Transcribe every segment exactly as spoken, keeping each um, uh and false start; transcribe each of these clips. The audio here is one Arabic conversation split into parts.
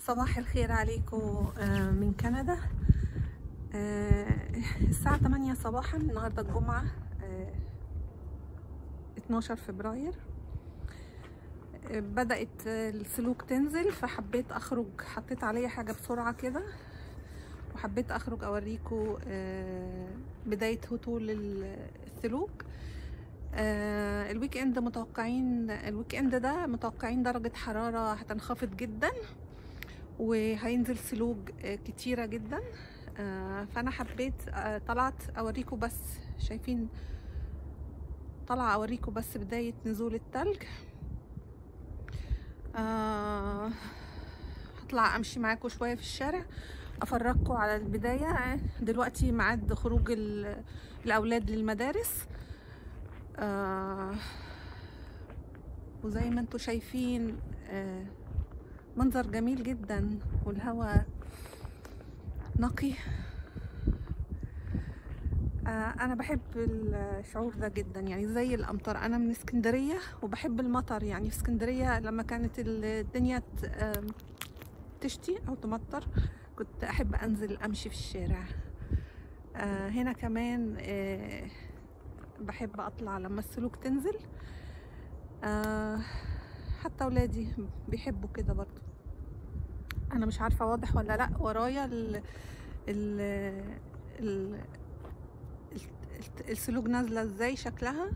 صباح الخير عليكم من كندا. الساعة تمانية صباحا النهاردة الجمعة اتناشر فبراير. بدأت السلوك تنزل فحبيت أخرج، حطيت عليا حاجة بسرعة كده وحبيت أخرج أوريكم بداية هطول السلوك. الويك اند متوقعين الويك اند ده متوقعين درجة حرارة هتنخفض جدا وهينزل سلوج كتيرة جدا. فأنا حبيت طلعت أوريكم، بس شايفين طلع أوريكم بس بداية نزول التلج. هطلع أمشي معاكم شوية في الشارع أفرجكم على البداية. دلوقتي ميعاد خروج الأولاد للمدارس، وزي ما انتوا شايفين منظر جميل جدا والهواء نقي. انا بحب الشعور ده جدا، يعني زي الامطار. انا من اسكندريه وبحب المطر، يعني في اسكندريه لما كانت الدنيا تشتي او تمطر كنت احب انزل امشي في الشارع. هنا كمان بحب اطلع لما السلوك تنزل، حتى ولادي بيحبوا كده برضو. انا مش عارفه واضح ولا لا ورايا ال ال ال السلوك نازله ازاي شكلها،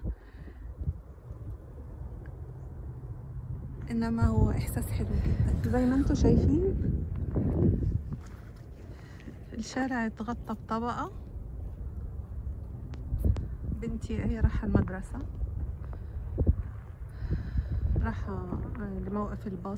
انما هو احساس حلو جدا. زي ما انتوا شايفين الشارع اتغطى بطبقه. بنتي هي رايحه المدرسه، رايحه لموقف الباص.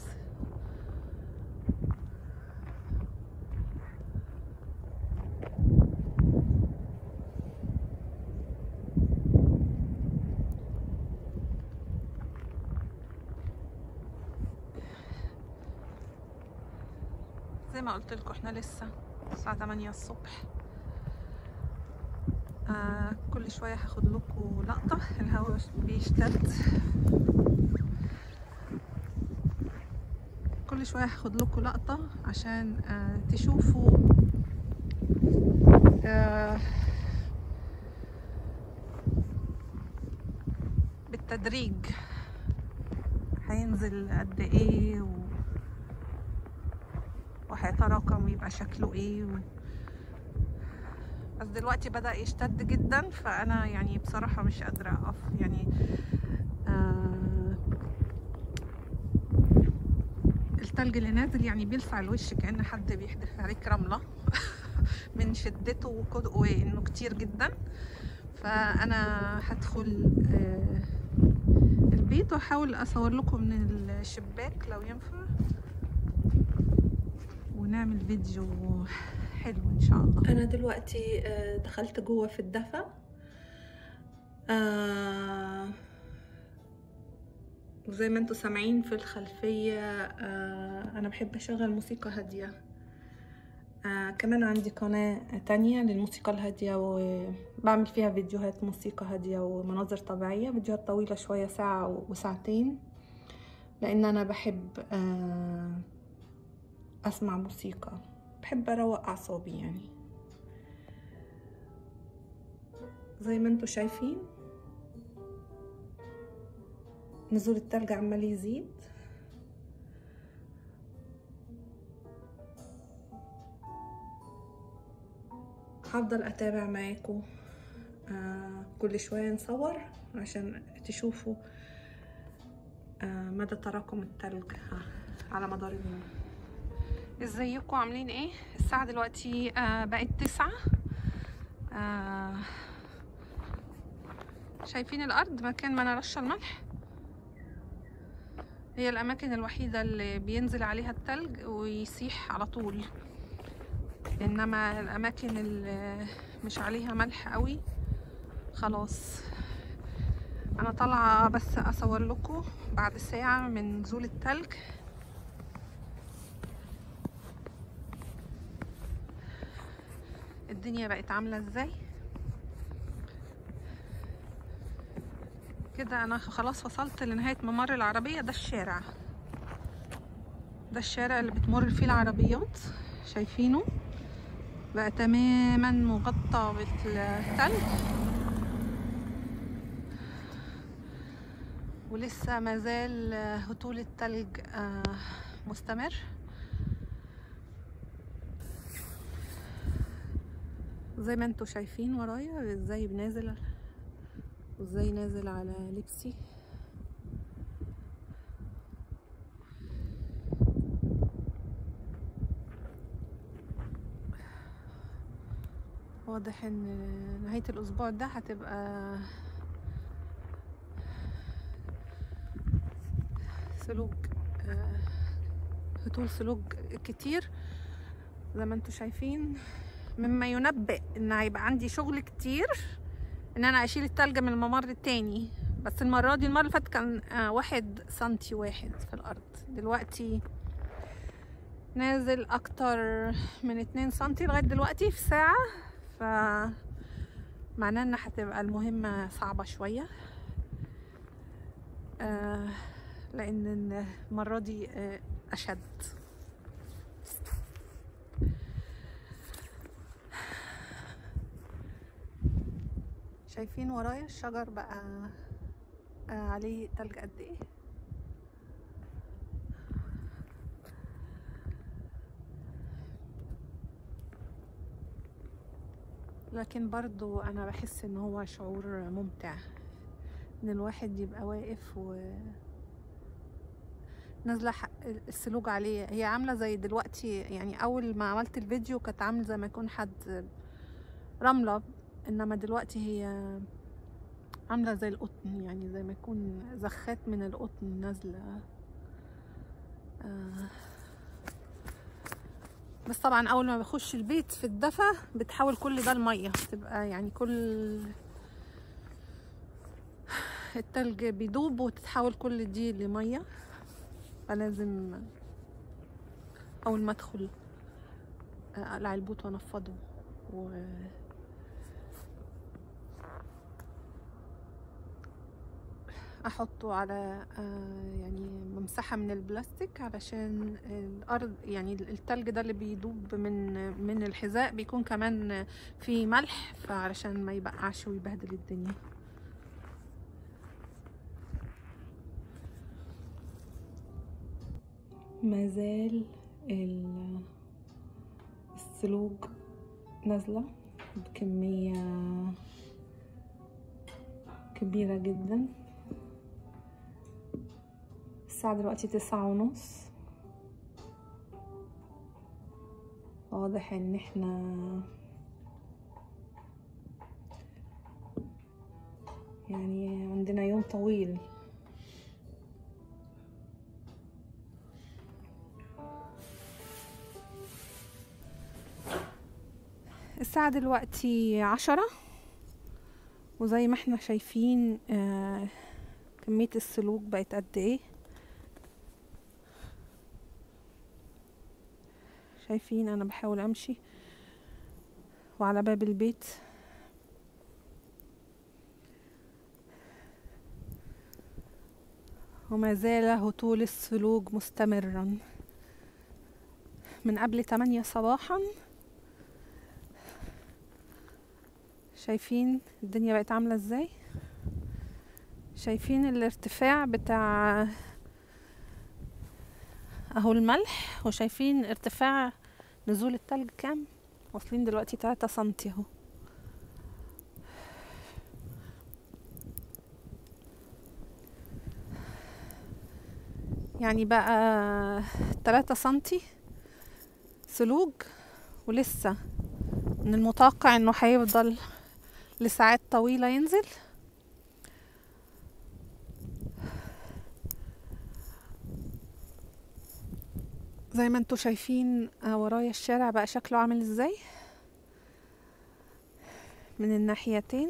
زي ما قلت لكم احنا لسه الساعه تمانية الصبح. آه كل شويه هاخد لكم لقطه. الهواء بيشتد، كل شويه هاخد لكم لقطه عشان آه تشوفوا آه بالتدريج هينزل قد ايه و... وهيتراكم ويبقى شكله ايه و... بس دلوقتي بدأ يشتد جدا، فانا يعني بصراحة مش قادرة اقف. يعني آه... التلج اللي نازل يعني بيلسع الوش كأن حد بيحدف عليك رملة من شدته وانه كتير جدا. فانا هدخل آه... البيت واحاول اصور لكم من الشباك لو ينفع، ونعمل فيديو حلو ان شاء الله. انا دلوقتي دخلت جوه في الدفا، آه وزي ما انتوا سامعين في الخلفية آه انا بحب اشغل موسيقى هادية. آه كمان عندي قناة تانية للموسيقى الهادية وبعمل فيها فيديوهات موسيقى هادية ومناظر طبيعية، فيديوهات طويلة شوية ساعة وساعتين، لان انا بحب آه اسمع موسيقى، بحب اروق اعصابي. يعني زي ما انتوا شايفين نزول التلج عمال يزيد. هفضل اتابع معاكم آه كل شويه نصور عشان تشوفوا آه مدى تراكم التلج على مدار اليوم. ازيكم عاملين ايه؟ الساعه دلوقتي آه بقت تسعة. آه شايفين الارض مكان ما انا رشه الملح، هي الاماكن الوحيده اللي بينزل عليها التلج ويسيح على طول، انما الاماكن اللي مش عليها ملح قوي خلاص. انا طالعه بس اصور لكم بعد ساعه من نزول التلج. الدنيا بقت عامله ازاي كده. انا خلاص وصلت لنهايه ممر العربيه، ده الشارع. ده الشارع اللي بتمر فيه العربيات، شايفينه بقى تماما مغطى بالثلج، ولسه مازال هطول الثلج مستمر. زي ما انتوا شايفين ورايا ازاي بنازل وازاي نازل على لبسي. واضح ان نهاية الاسبوع ده هتبقى سلوك هطول سلوك كتير زي ما انتوا شايفين، مما ينبئ ان هيبقى عندي شغل كتير ان انا اشيل التلج من الممر التاني. بس المرة دي المرة اللي فاتت كان واحد سنتي واحد في الارض، دلوقتي نازل اكتر من اتنين سنتي لغاية دلوقتي في ساعة، ف معناه ان هتبقى المهمة صعبة شوية، آه لان المرة دي آه اشد. شايفين ورايا الشجر بقى آه عليه تلج قد ايه. لكن برضو انا بحس ان هو شعور ممتع ان الواحد يبقى واقف و نازله السلوج عليه. هي عامله زي دلوقتي، يعني اول ما عملت الفيديو كانت عامله زي ما يكون حد رمله، انما دلوقتي هي عامله زي القطن، يعني زي ما يكون زخات من القطن نازله. آه بس طبعا اول ما بخش البيت في الدفا بتحول كل ده الميه، بتبقى يعني كل التلج بيدوب وتتحول كل دي لميه، فلازم اول ما ادخل اقلع البوت وانفضه و احطه على يعني ممسحه من البلاستيك علشان الارض، يعني التلج ده اللي بيدوب من من الحذاء بيكون كمان فيه ملح، فعلشان ما يبقعش ويبهدل الدنيا. مازال السلوج نازله بكميه كبيره جدا. الساعة دلوقتي تسعة ونص، واضح ان احنا يعني عندنا يوم طويل. الساعة دلوقتي عشرة، وزي ما احنا شايفين آه كمية السلوك بقت قد ايه. شايفين انا بحاول امشي وعلى باب البيت وما زال هطول السلوج مستمرا من قبل تمانية صباحا. شايفين الدنيا بقت عاملة ازاي، شايفين الارتفاع بتاع اهو الملح، وشايفين ارتفاع نزول التلج كام، واصلين دلوقتي تلاتة سنتي اهو. يعني بقى تلاتة سنتي سلوج، ولسه من المتوقع انه هيفضل لساعات طويلة ينزل. زي ما انتوا شايفين ورايا الشارع بقى شكله عامل ازاي من الناحيتين.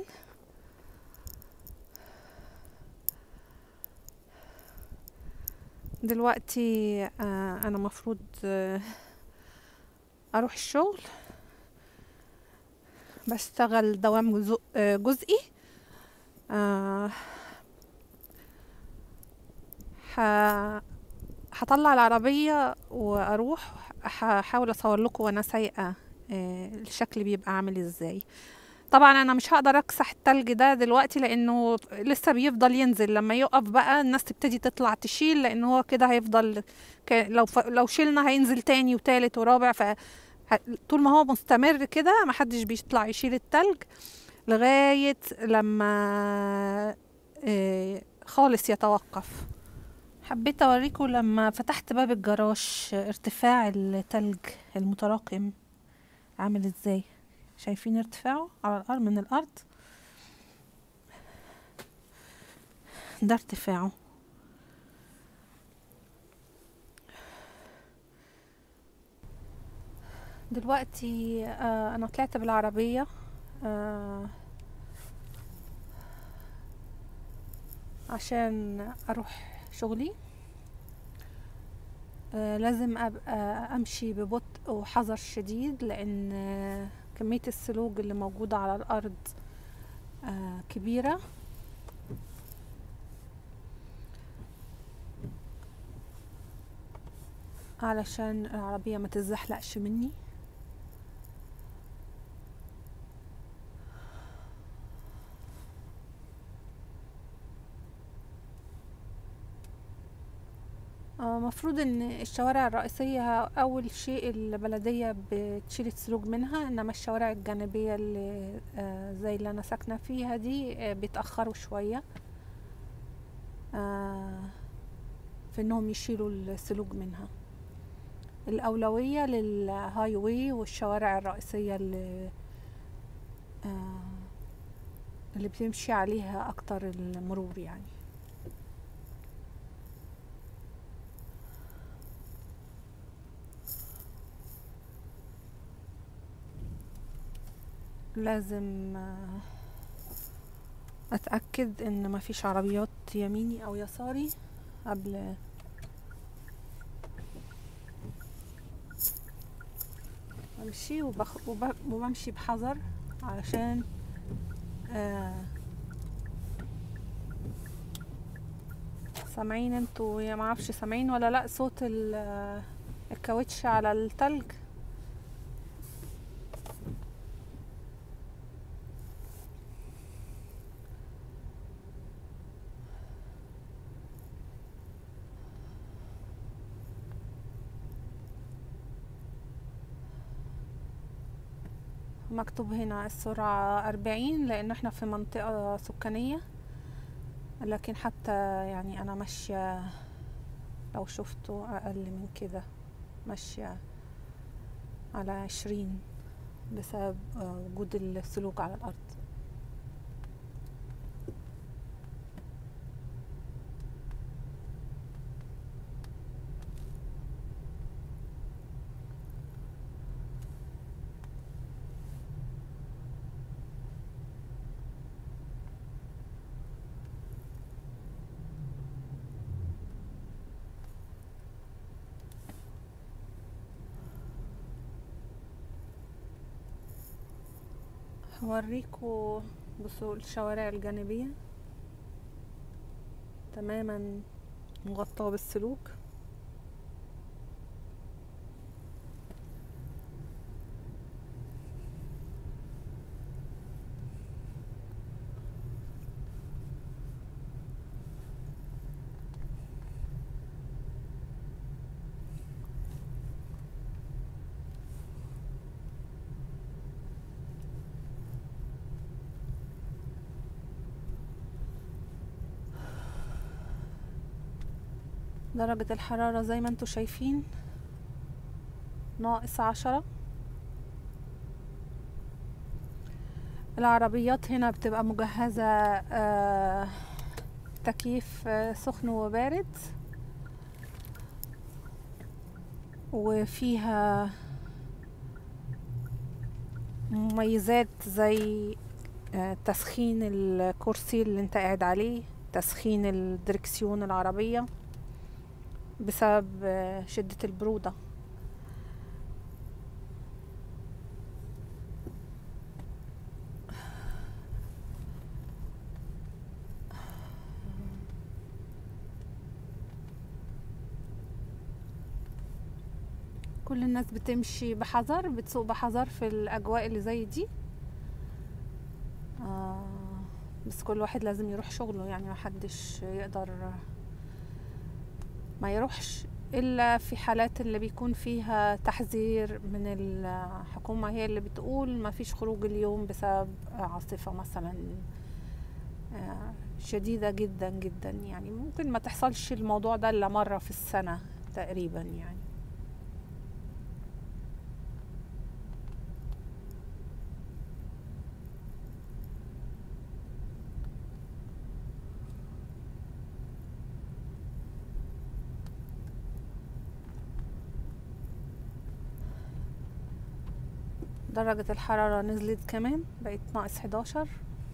دلوقتي آه انا مفروض آه اروح الشغل، بشتغل دوام جزئي. آه هطلع العربية واروح هحاول اصور لكم وانا سايقة آه، الشكل بيبقى عامل ازاي. طبعا انا مش هقدر اكسح التلج ده دلوقتي لانه لسه بيفضل ينزل. لما يقف بقى الناس تبتدي تطلع تشيل، لان هو كده هيفضل ك... لو ف... لو شيلنا هينزل تاني وتالت ورابع. ف ه- طول ما هو مستمر كده محدش بيطلع يشيل التلج لغاية لما آه، خالص يتوقف. حبيت اوريكم لما فتحت باب الجراج ارتفاع التلج المتراكم عامل ازاي. شايفين ارتفاعه على الارض من الارض؟ ده ارتفاعه. دلوقتي آه انا طلعت بالعربية آه عشان اروح شغلي. آه لازم ابقى امشي ببطء وحذر شديد، لان آه كمية السلوج اللي موجودة على الارض آه كبيرة. علشان العربية ما تتزحلقش مني. آه، مفروض ان الشوارع الرئيسية اول شيء البلدية بتشيل السلوك منها، انما الشوارع الجانبية اللي آه، زي اللي انا ساكنة فيها دي آه، بيتأخروا شوية آه، في انهم يشيلوا السلوك منها. الاولوية للهاي واي والشوارع الرئيسية اللي آه، اللي بتمشي عليها اكتر المرور يعني. لازم آه، اتأكد ان مفيش عربيات يميني او يساري قبل امشي، وبخ... وب... وبمشي بحذر علشان آه... سامعين انتوا يا معرفش سامعين ولا لا صوت ال... آه، الكاوتش على التلج. مكتوب هنا السرعة أربعين لان احنا في منطقة سكانية، لكن حتى يعني انا ماشية لو شفتوا اقل من كده، ماشية على عشرين بسبب آه، وجود السلوك على الارض. هوريكوا بصوا الشوارع الجانبية تماما مغطاة بالسلوك. درجة الحرارة زي ما انتوا شايفين ناقص عشرة. العربيات هنا بتبقى مجهزة آه تكييف آه سخن وبارد، وفيها مميزات زي آه تسخين الكرسي اللي انت قاعد عليه، تسخين الدركسيون العربية بسبب آه شدة البرودة. كل الناس بتمشي بحذر، بتسوق بحذر في الاجواء اللي زي دي. آه بس كل واحد لازم يروح شغله، يعني محدش يقدر ما يروحش الا في حالات اللي بيكون فيها تحذير من الحكومة، هي اللي بتقول ما فيش خروج اليوم بسبب عاصفة مثلا شديدة جدا جدا. يعني ممكن ما تحصلش الموضوع ده الا مرة في السنة تقريبا يعني. درجة الحرارة نزلت كمان، بقت ناقص حداشر،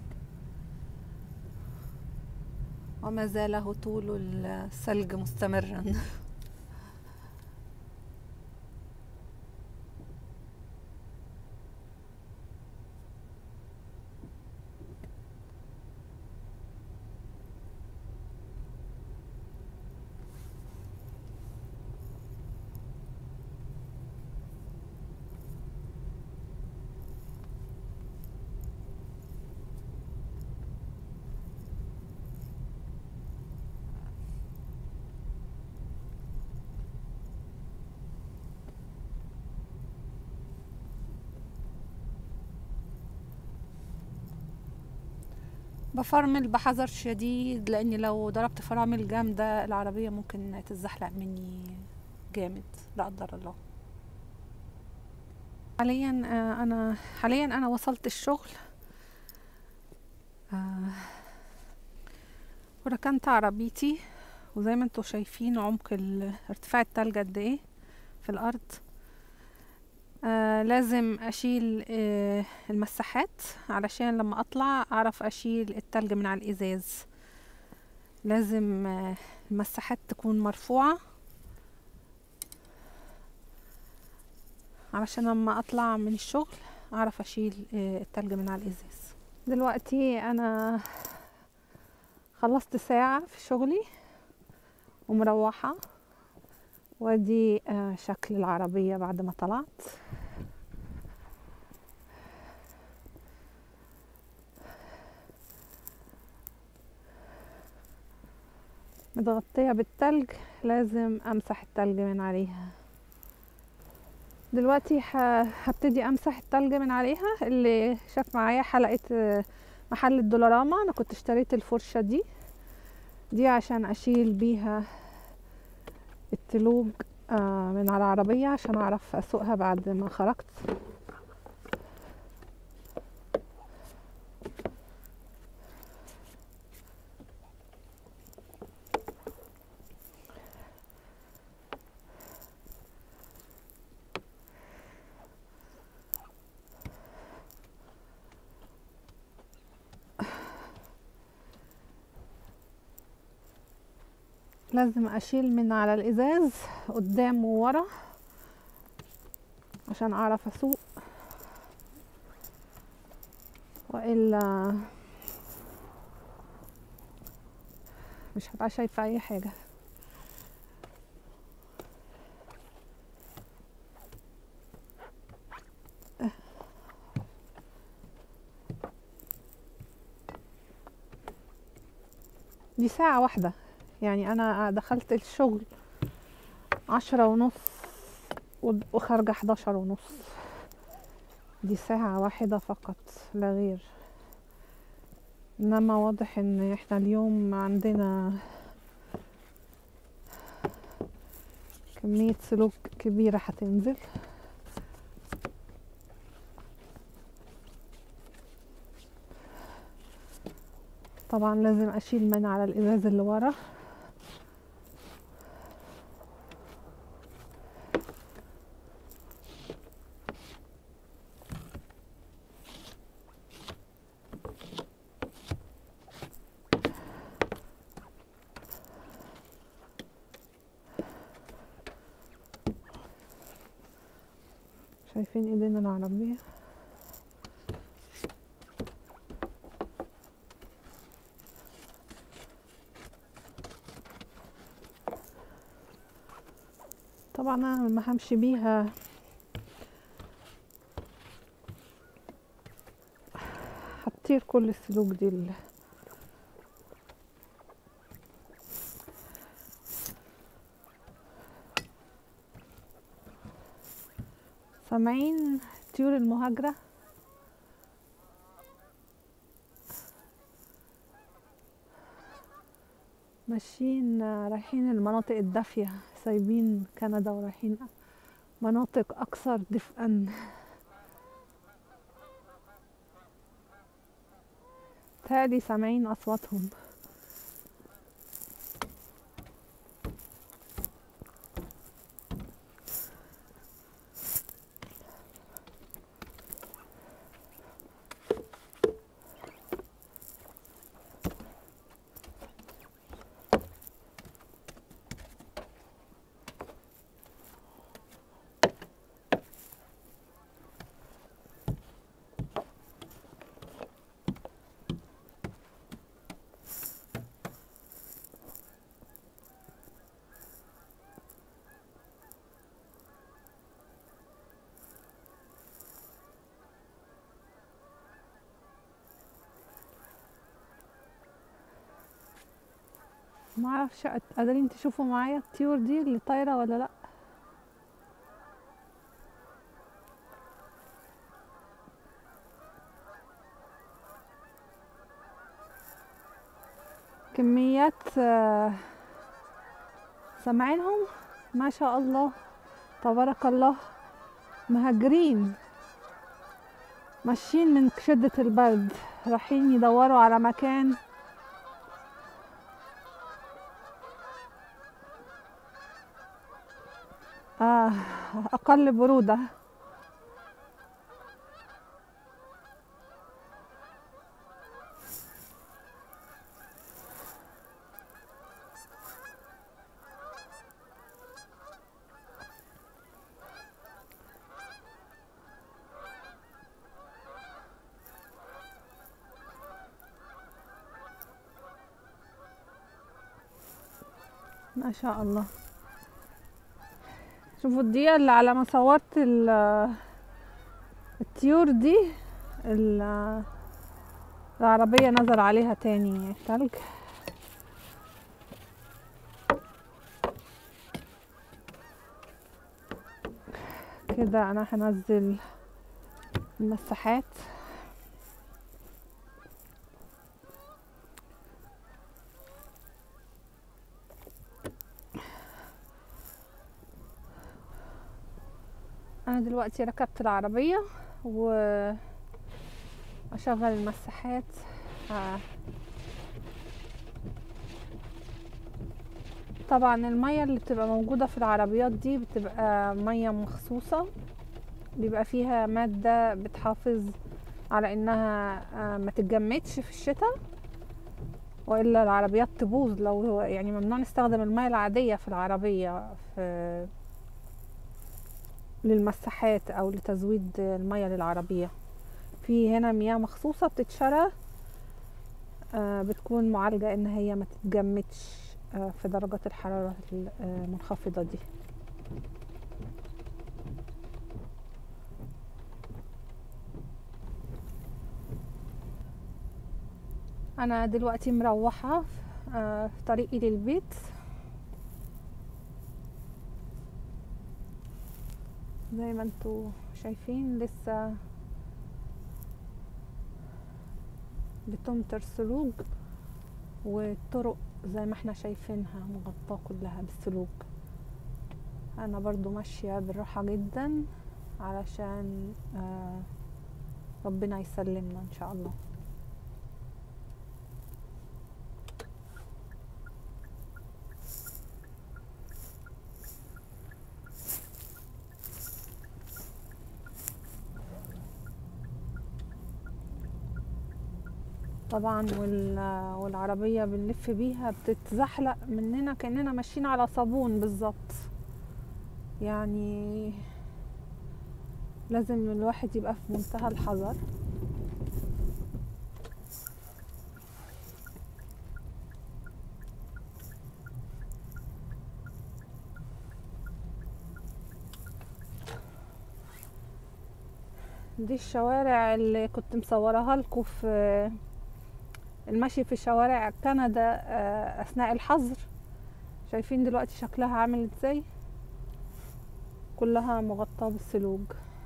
وما زال هطول الثلج مستمرا. بفرمل بحذر شديد، لاني لو ضربت فرامل جامدة العربية ممكن تتزحلق مني جامد لا قدر الله. حاليا انا حاليا انا وصلت الشغل وركنت عربيتي، وزي ما انتوا شايفين عمق ارتفاع التلج قد ايه في الارض. آه لازم اشيل آه المساحات علشان لما اطلع اعرف اشيل التلج من على الازاز. لازم آه المساحات تكون مرفوعة علشان لما اطلع من الشغل اعرف اشيل آه التلج من على الازاز. دلوقتي انا خلصت ساعة في شغلي ومروحة، ودي آه شكل العربية بعد ما طلعت. متغطية بالتلج، لازم امسح التلج من عليها. دلوقتي هبتدي امسح التلج من عليها. اللي شاف معايا حلقة محل الدولاراما، انا كنت اشتريت الفرشة دي دي عشان اشيل بيها التلوج من على العربية عشان اعرف اسوقها بعد ما خرجت. لازم اشيل من على الازاز قدام وورا عشان اعرف اسوق، والا مش هبقى شايفه اي حاجه. دي ساعه واحده، يعني انا دخلت الشغل عشرة ونص وخارجه حداشر ونص. دي ساعه واحده فقط لا غير. انما واضح ان احنا اليوم عندنا كمية سلوك كبيرة هتنزل. طبعا لازم اشيل من على الازاز اللي ورا. شايفين ايدينا العربية؟ طبعا انا لما همشي بيها هتطير كل السلوك دي ال- سامعين طيور المهاجرة؟ ماشيين رايحين المناطق الدافية، سايبين كندا ورايحين مناطق أكثر دفئا. تهيألي سامعين أصواتهم. معرفش قادرين تشوفوا معايا الطيور دي اللي طايرة ولا لأ؟ كميات آه، سامعينهم؟ ما شاء الله تبارك الله. مهاجرين ماشيين من شدة البرد، رايحين يدوروا على مكان آه أقل برودة. ما شاء الله. شوفوا الدقيقة اللي على ما صورت ال- الطيور دي ال- العربية نزل عليها تاني تلج. كده انا هنزل المساحات. انا دلوقتي ركبت العربية واشغل المساحات. آه. طبعا المية اللي بتبقى موجودة في العربيات دي بتبقى مية مخصوصة، بيبقى فيها مادة بتحافظ على انها آه ما تتجمدش في الشتاء، والا العربيات تبوظ. لو يعني ممنوع نستخدم المية العادية في العربية في للمساحات او لتزويد المية للعربية. في هنا مياه مخصوصة بتتشرى آه بتكون معالجة ان هي ما تتجمدش آه في درجات الحرارة المنخفضة دي. انا دلوقتي مروحة آه في طريقي للبيت. زي ما انتوا شايفين لسه بتمطر سلوج، والطرق زي ما احنا شايفينها مغطاة كلها بالسلوج. انا برضو ماشية بالراحة جدا علشان آه ربنا يسلمنا ان شاء الله. طبعا والعربية بنلف بيها بتتزحلق مننا كأننا ماشيين على صابون بالظبط. يعني لازم الواحد يبقى في منتهى الحذر. دي الشوارع اللي كنت مصورها لكم في المشي في شوارع كندا اثناء الحظر. شايفين دلوقتي شكلها عامل ازاي؟ كلها مغطاة بالثلوج.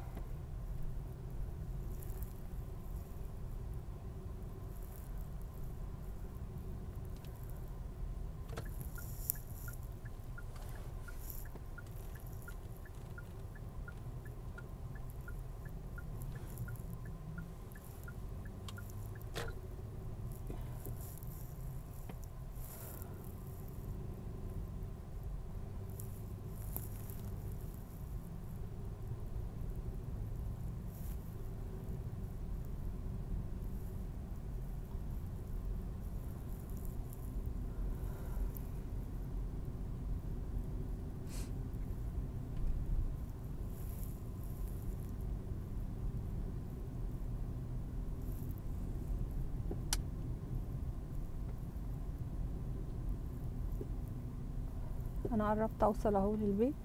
انا قربت اوصل اهو للبيت.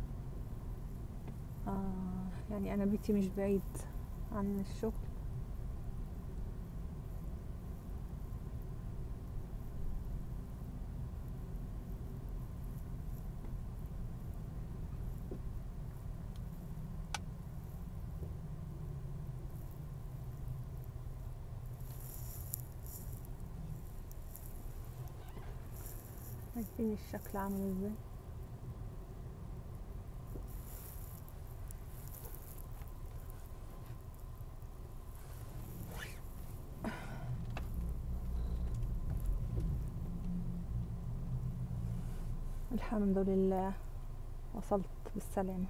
آه يعني انا بيتي مش بعيد عن الشغل. شايفين الشكل عامل ازاي؟ الحمد لله وصلت بالسلامة.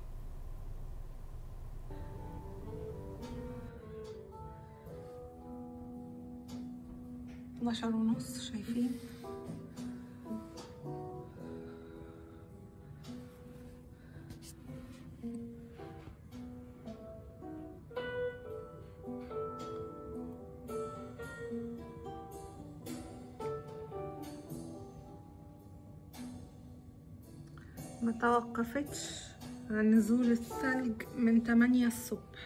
اتناشر ونص. شايفين ما توقفتش عن نزول الثلج من تمانية الصبح.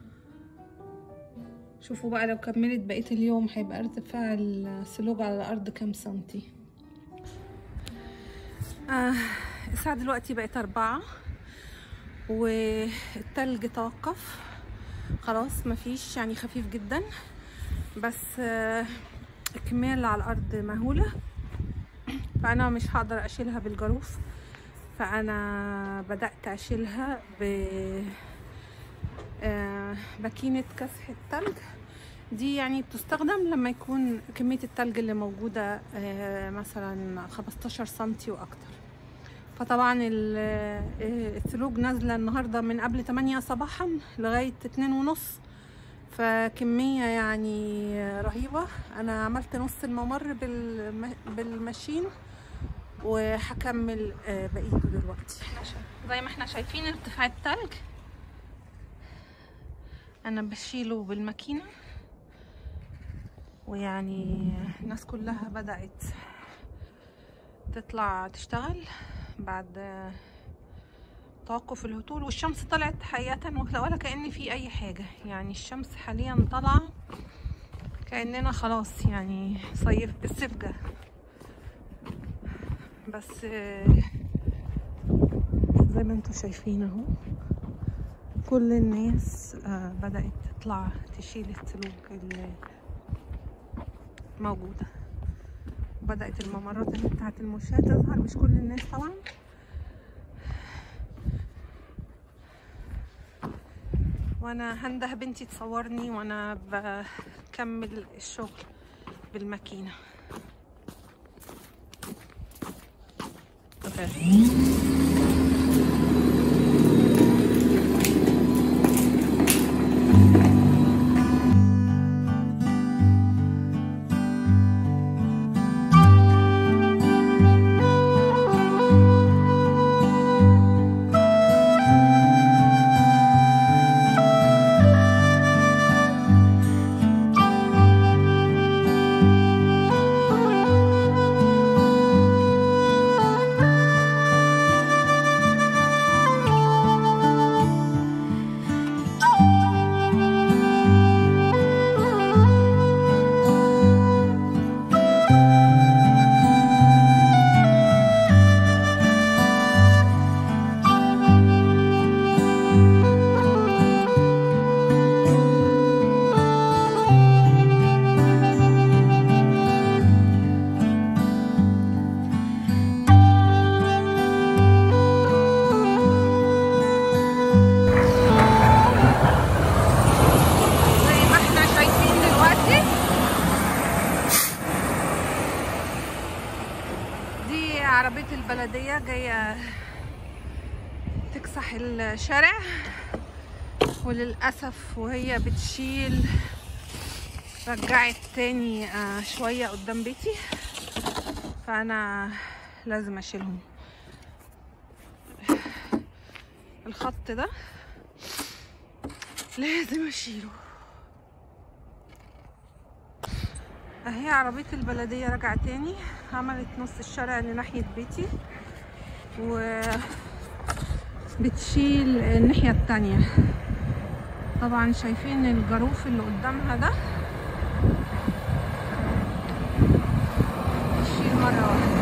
شوفوا بقى لو كملت بقية اليوم هيبقى ارتفاع الثلوج على الارض كام سنتي. آه الساعة دلوقتي بقت اربعة والتلج توقف خلاص، مفيش يعني خفيف جدا، بس آه الكمية اللي على الارض مهولة، فانا مش هقدر اشيلها بالجاروف، فانا بدأت اشيلها ب آه ماكينة كسح التلج. دي يعني بتستخدم لما يكون كمية التلج اللي موجودة آه مثلا خمستاشر سنتي واكتر. فطبعا الثلوج نازلة النهاردة من قبل تمانية صباحا لغاية اتنين ونص، فكمية يعني رهيبة. انا عملت نص الممر بالماشين وهكمل بقيته دلوقتي. زي ما احنا شايفين ارتفاع التلج، انا بشيله بالماكينة، ويعني الناس كلها بدأت تطلع تشتغل بعد توقف الهطول، والشمس طلعت حقيقة ولا كأن في اي حاجة. يعني الشمس حاليا طالعة كأننا خلاص يعني صيف الصيف جه، بس زي ما انتوا شايفين اهو كل الناس بدأت تطلع تشيل الثلوج اللي موجودة. بدأت الممرات اللي بتاعت المشاة تظهر، مش كل الناس طبعا. وانا هنده بنتي تصورني وانا بكمل الشغل بالماكينة. بلدية جاية تكسح الشارع، وللأسف وهي بتشيل رجعت تاني شوية قدام بيتي، فأنا لازم أشيلهم. الخط ده لازم أشيله. اهي عربية البلدية رجع تاني، عملت نص الشارع اللي ناحية بيتي و بتشيل الناحية التانية. طبعا شايفين الجاروف اللي قدامها ده بتشيل مرة واحدة.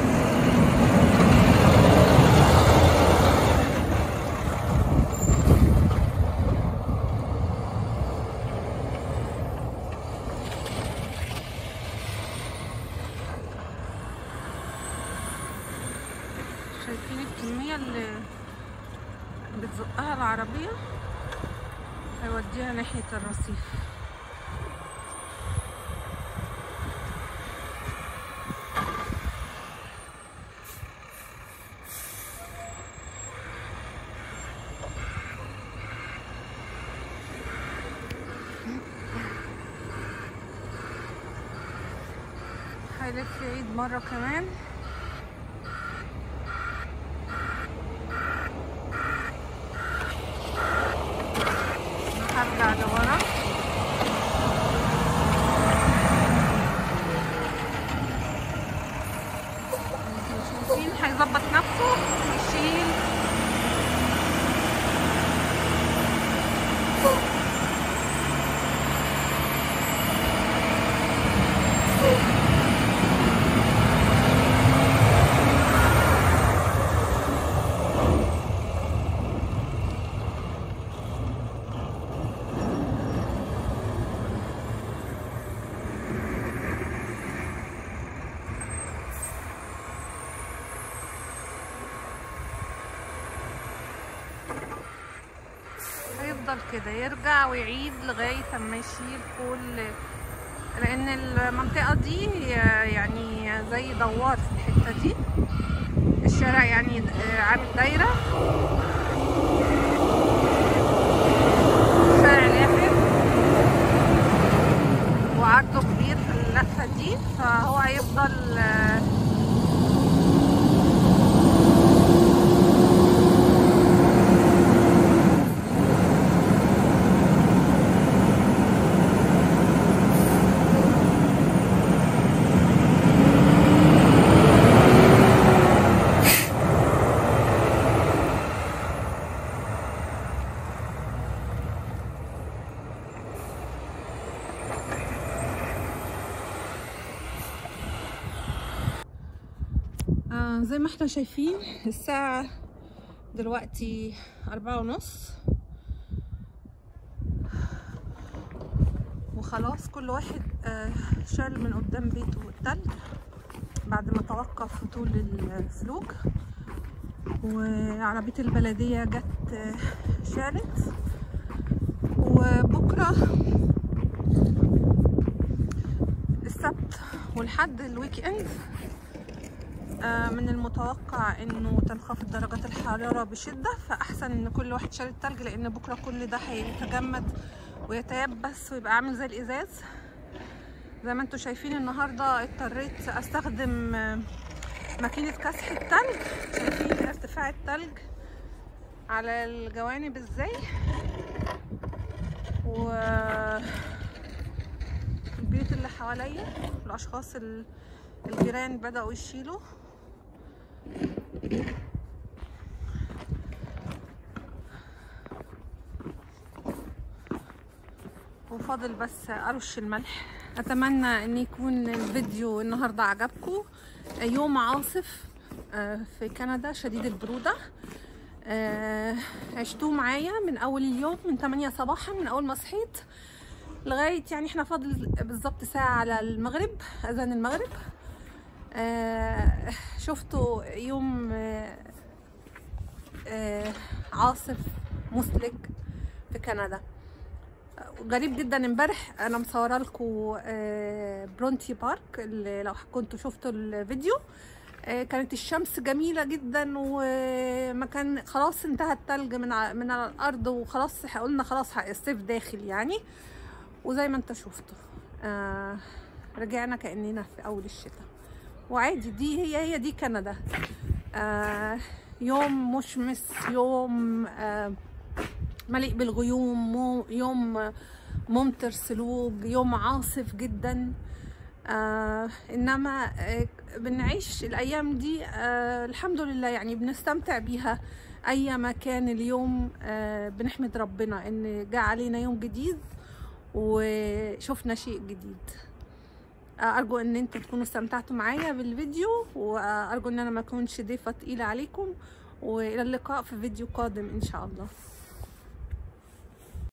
شايفين الكمية اللي بتزقها العربية، هيوديها ناحية الرصيف. هيلف يعيد مرة كمان. هرجع لورا. شايفين هيظبط نفسه ويشيل. هيفضل كده يرجع ويعيد لغاية اما يشيل كل، لان المنطقة دي يعني زي دوار في الحتة دي، الشارع يعني عامل دايرة، شارع لافف وعرضه كبير في اللفة دي، فهو هيفضل آه زي ما احنا شايفين. الساعة دلوقتي أربعة ونص، وخلاص كل واحد آه شال من قدام بيته التلج بعد ما توقف طول الفلوج، وعربية البلدية جت آه شالت. وبكرة السبت والحد الويك اند من المتوقع انه تنخفض درجات الحرارة بشدة، فاحسن ان كل واحد شال التلج، لان بكرة كل ده هيتجمد ويتيبس ويبقى عامل زي الازاز. زي ما انتم شايفين النهاردة اضطريت استخدم ماكينة كسح التلج. شايفين ارتفاع التلج على الجوانب ازاي، و البيوت اللي حواليا الاشخاص الجيران بدأوا يشيلوا. وفاضل بس ارش الملح. اتمنى ان يكون الفيديو النهارده عجبكم. يوم عاصف في كندا شديد البروده، عشتوه معايا من اول اليوم من تمانية صباحا، من اول ما صحيت لغايه يعني احنا فاضل بالظبط ساعه على المغرب، اذان المغرب. شفتوا يوم عاصف مسلج في كندا. غريب جدا. امبارح انا مصوره لكم برونتي بارك، اللي لو كنتوا شفتوا الفيديو كانت الشمس جميلة جدا، ومكان خلاص انتهى التلج من من على الارض، وخلاص قلنا خلاص الصيف داخل يعني. وزي ما انت شفتوا آه رجعنا كأننا في اول الشتاء، وعادي. دي هي هي دي كندا. آه يوم مشمس، يوم آه مليء بالغيوم، يوم ممطر ثلوج، يوم عاصف جدا. آه انما آه بنعيش الايام دي آه الحمد لله، يعني بنستمتع بيها اي ما كان اليوم. آه بنحمد ربنا ان جاء علينا يوم جديد وشفنا شيء جديد. آه ارجو ان انتوا تكونوا استمتعتوا معايا بالفيديو، وارجو ان انا ما اكونش ضيفة تقيلة عليكم، والى اللقاء في فيديو قادم ان شاء الله.